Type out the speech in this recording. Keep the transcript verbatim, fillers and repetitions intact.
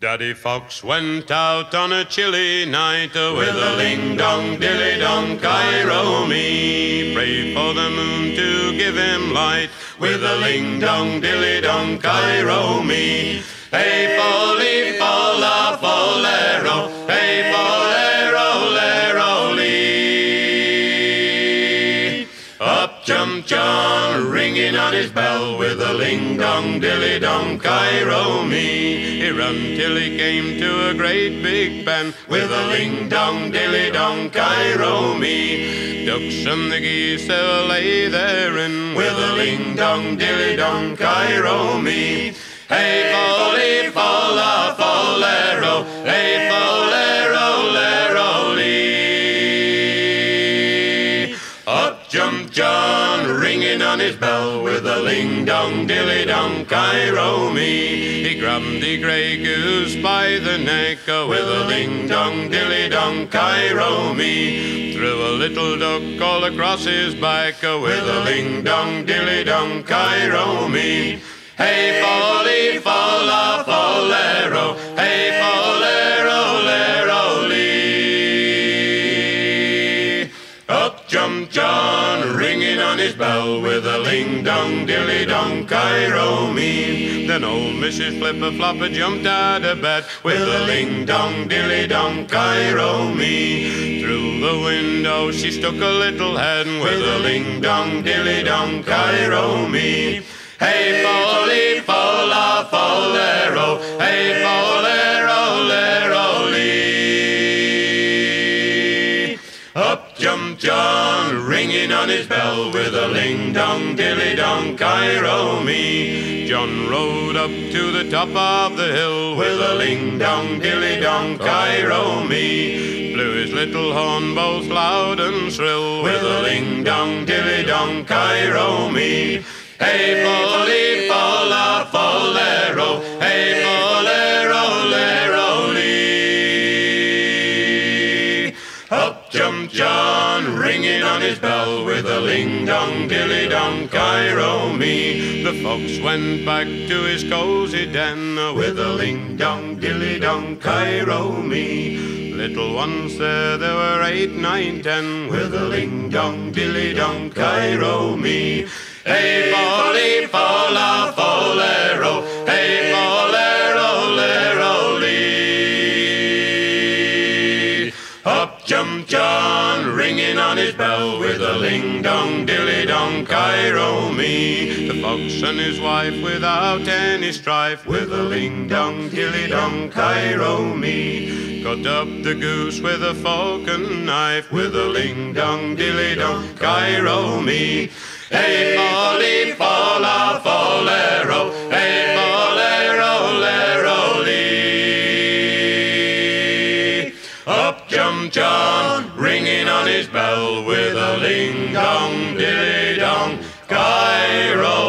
Daddy Fox went out on a chilly night uh, with a ling-dong, dilly-dong, Cairo-me. Prayed for the moon to give him light with a ling-dong, dilly-dong, Cairo-me. Hey, folly, folla, follero, hey, follero, lero-lee. Up jumped John, ringing on his bell with a ling-dong, dilly-dong, Cairo-me. He ran till he came to a great big pen with a ling-dong, dilly-dong, Cairo-me. Ducks and the geese they lay therein with a ling-dong, dilly-dong, Cairo-me. Hey, folly, folla, follero, hey, follero, lero-lee. Up jumped John, ringing on his bell with a ling-dong, dilly-dong, Cairo-me. He grabbed the grey goose by the neck with a ling-dong, dilly-dong, Cairo-me. Threw a little duck all across his back with a ling-dong, dilly-dong, Cairo-me. Hey, folly, folla, follero, hey, follero, lero-lee. Up jumped John, ringing on his bell with a ling-dong, dilly-dong, Cairo-me. Then old Missus Flipper-Flopper jumped out of bed with a ling-dong, dilly-dong, Cairo-me. Through the window she stuck a little head with a ling-dong, dilly-dong, Cairo-me. Hey, folly, folla, follero, hey, follero, lero-lee. Up jumped John, ringing on his bell with a ling-dong, dilly-dong, Cairo-me. John rode up to the top of the hill with a ling-dong, dilly-dong, Cairo-me. Blew his little horn both loud and shrill with a ling-dong, dilly-dong, Cairo-me. Hey, folly, folla, follero, hey, follero, lero-lee. Up jumped John, ringing on his bell with a ling-dong, dilly-dong, Cairo-me. The fox went back to his cosy den with a ling-dong, dilly-dong, Cairo-me. Little ones there, there were eight, nine, ten with a ling-dong, dilly-dong, Cairo-me. Hey, folly, folla, follero, hey, follero, lero-lee. Up jumped John, ringing on his bell with a ling-dong, dilly-dong, Cairo-me. The fox and his wife without any strife with a ling-dong, dilly-dong, Cairo-me. Cut up the goose with a fork and knife with a ling-dong, dilly-dong, Cairo-me. Hey, folly, folla, follero, hey, follero, lero-lee. Up jumped John, ringing on his bell with a ling-dong, dilly-dong, Cairo.